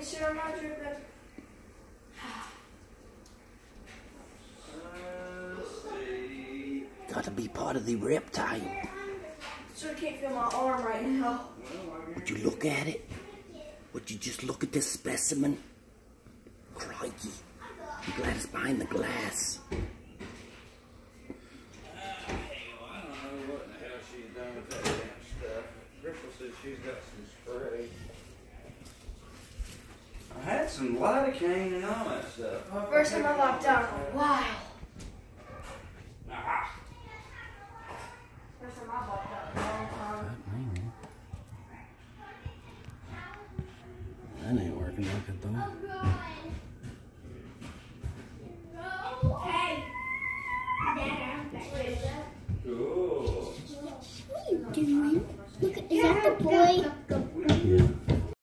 sure I'm not dripping? Let's see. Gotta be part of the reptile. Sure can't feel my arm right now. Would you look at it? Would you just look at this specimen? Crikey. I'm glad it's behind the glass. I don't know what in the hell she's done with that damn stuff. Crystal says she's got some spray. I had some lidocaine and all that stuff. First time I've locked out in a while. Aha. First time I've locked out in a long time. That ain't working like it though.